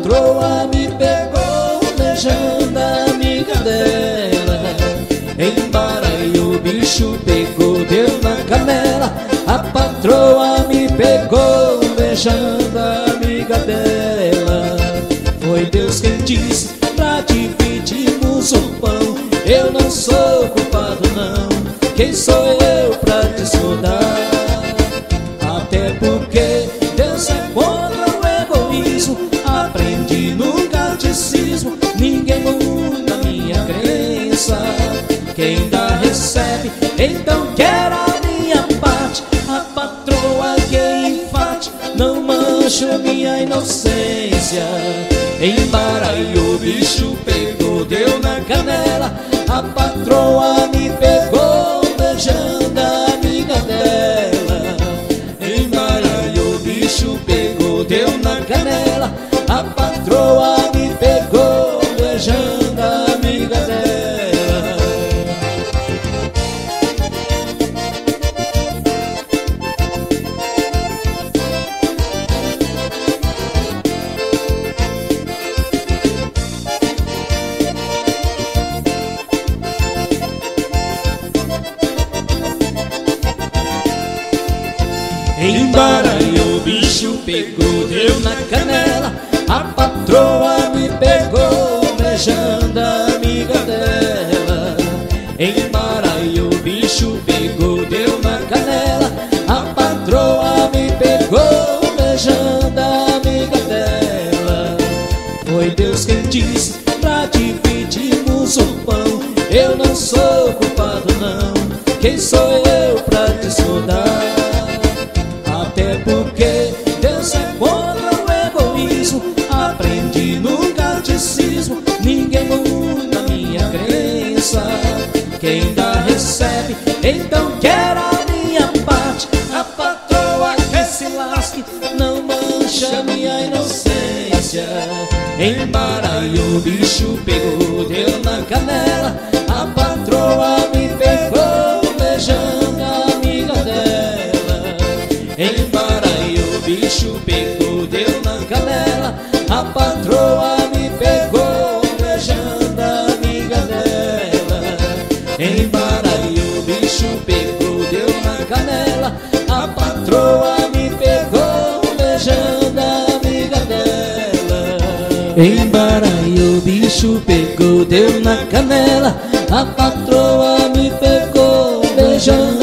patroa me pegou beijando a amiga dela. Embaralhou, o bicho pegou, deu na canela. A patroa me pegou beijando a amiga dela. Foi Deus quem disse pra dividirmos o pão. Eu não sou culpado não, quem sou eu pra discordar? Até porque Deus é contra o egoísmo. Aprendi no catecismo, ninguém muda minha crença. Quem dá recebe, então quer a minha parte. A patroa que enfate, não mancha minha inocência. Embaralhou, o bicho pegou, deu na canela. A patroa me pegou beijando a amiga dela. Embaralhou, o bicho pegou, deu na canela. A patroa me pegou beijando a amiga dela. Embaralhou, o bicho pegou, deu na canela. A patroa me pegou beijando a amiga dela. Embaralhou, o bicho pegou, deu na canela. A patroa me pegou beijando a amiga dela. Foi Deus quem disse pra dividirmos o pão. Eu não sou culpado não, quem sou eu pra discordar? Até porque Deus é contra o egoísmo. Aprendi no catecismo, ninguém muda minha crença. Quem dá recebe, então quer a minha parte. A patroa que se lasque, não mancha minha inocência. Embaralhou, o bicho pegou, deu na canela. A patroa me pegou beijando a amiga dela. Embaralhou, o bicho pegou, deu na canela. A patroa me pegou beijando a amiga dela. Embaralhou, o bicho pegou, deu na canela. A patroa me pegou beijando a amiga dela. Embaralhou, o bicho pegou, deu na canela. A patroa me pegou beijando